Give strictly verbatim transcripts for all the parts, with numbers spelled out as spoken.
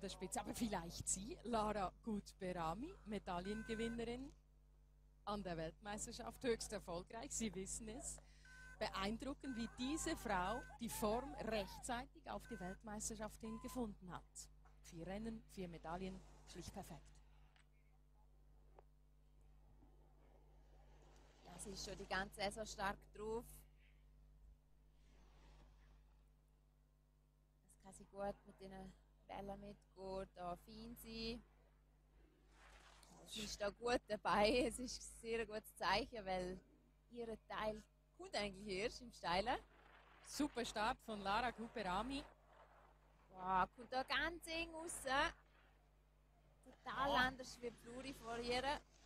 der Spitze. Aber vielleicht Sie, Lara Gut-Berami, Medaillengewinnerin an der Weltmeisterschaft, höchst erfolgreich, Sie wissen es. Beeindruckend, wie diese Frau die Form rechtzeitig auf die Weltmeisterschaft hin gefunden hat. Vier Rennen, vier Medaillen, schlicht perfekt. Ja, sie ist schon die ganze Saison stark drauf. Das kann sie gut mit den Bällen mitgehen, da fein sein. Sie ist da gut dabei. Es ist ein sehr gutes Zeichen, weil ihr Teil kommt eigentlich erst im Steilen. Super Start von Lara Gut-Berami. Wow, kommt da ganz eng raus. Total Oh. anders wie Fluri vor ihr.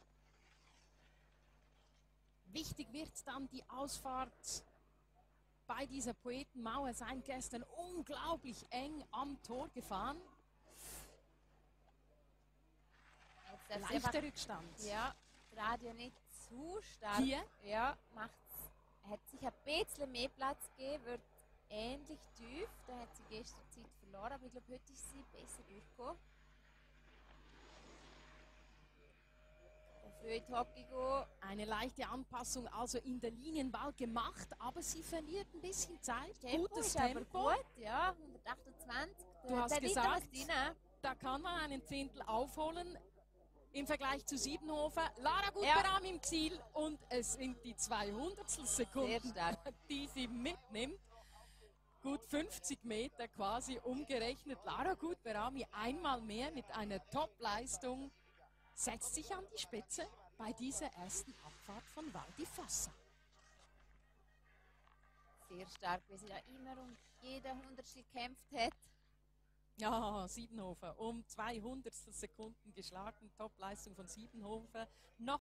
Wichtig wird dann die Ausfahrt bei dieser Poetenmauer sein. Gestern unglaublich eng am Tor gefahren. Jetzt darf sie Leichter einfach- Rückstand. Ja, das Radio nicht zu stark. Hier? Ja, macht's. Hat sich ein bisschen mehr Platz gegeben, wird ähnlich tief. Da hat sie gestern Zeit verloren, aber ich glaube, heute ist sie besser durchgekommen. Dafür in die Hockey gehen. Eine leichte Anpassung also in der Linienwahl gemacht, aber sie verliert ein bisschen Zeit. Tempo Gutes ist aber Tempo. gut, ja, hundertachtundzwanzig. Du Da- hast da liegt gesagt, noch was drin. Da kann man einen Zehntel aufholen im Vergleich zu Siebenhofer. Lara Gut-Berami im Ziel und es sind die zwei Hundertstel Sekunden, Sehr stark. die sie mitnimmt. Gut fünfzig Meter quasi umgerechnet. Lara Gut-Berami einmal mehr mit einer Top-Leistung setzt sich an die Spitze bei dieser ersten Abfahrt von Val di Fossa. Sehr stark, wie sie da immer um jeder Hundertstel gekämpft hat. Ja, Siebenhofer um zwei Hundertstel Sekunden geschlagen. Top-Leistung von Siebenhofer. Noch